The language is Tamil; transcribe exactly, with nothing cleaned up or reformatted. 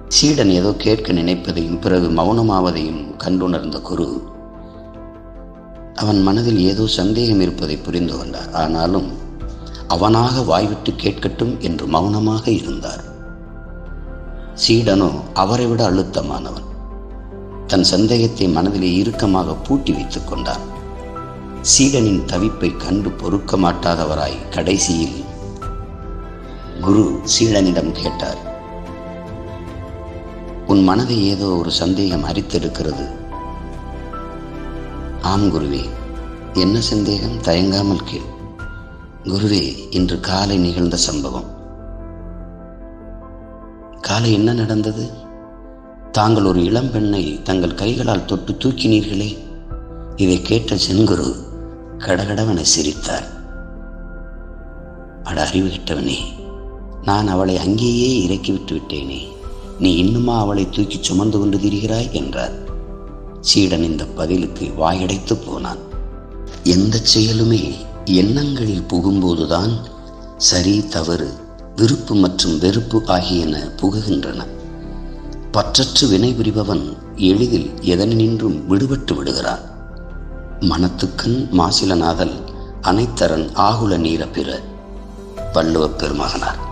சீடன் ஏதோ கேட்க நினைப்பதையும் பிறகு மௌனமாவதையும் கண்டுணர்ந்த குரு அவன் மனதில் ஏதோ சந்தேகம் இருப்பதை புரிந்து கொண்டார். ஆனாலும் அவனாக வாய்விட்டு கேட்கட்டும் என்று மௌனமாக இருந்தார். சீடனோ அவரை விட அழுத்தமானவன். தன் சந்தேகத்தை மனதிலே இறுக்கமாக பூட்டி வைத்துக் கொண்டான். சீடனின் தவிப்பை கண்டு பொறுக்க மாட்டாதவராய் கடைசியில் குரு சீடனிடம் கேட்டார், உன் மனதை ஏதோ ஒரு சந்தேகம் அரித்தெடுக்கிறது. ஆம் குருவே. என்ன சந்தேகம்? தயங்காமல் கேள். குருவே, இன்று காலை நிகழ்ந்த சம்பவம். காலை என்ன நடந்தது? தாங்கள் ஒரு இளம்பெண்ணை தங்கள் கைகளால் தொட்டு தூக்கினீர்களே. இதை கேட்ட சென்குரு கடகடவென சிரித்தார். அட அறிவுகிட்டவனே, நான் அவளை அங்கேயே இறக்கிவிட்டு விட்டேனே, நீ இன்னுமா அவளை தூக்கி சுமந்து கொண்டு திரிகிறாய் என்றார். சீடன் இந்த பதிலுக்கு வாயடைத்து போனான். எந்த செயலுமே எண்ணங்களில் புகும்போதுதான் சரி தவறு, விருப்பு மற்றும் வெறுப்பு ஆகியன புகுகின்றன. பற்றற்று வினை புரிபவன் எளிதில் எதனின்றும் விடுபட்டு விடுகிறான். மனத்துக்கண் மாசிலனாதல் அனைத்தரன் ஆகுல நீர பிற. வள்ளுவப் பெருமகனார்.